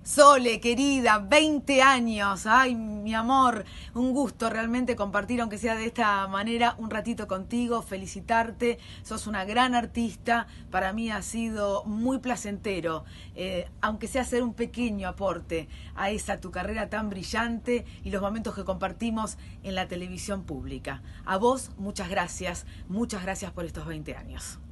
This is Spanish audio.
Sole, querida, 20 años, ay, mi amor, un gusto realmente compartir, aunque sea de esta manera, un ratito contigo, felicitarte, sos una gran artista, para mí ha sido muy placentero, aunque sea hacer un pequeño aporte a esa tu carrera tan brillante y los momentos que compartimos en la televisión pública. A vos, muchas gracias por estos 20 años.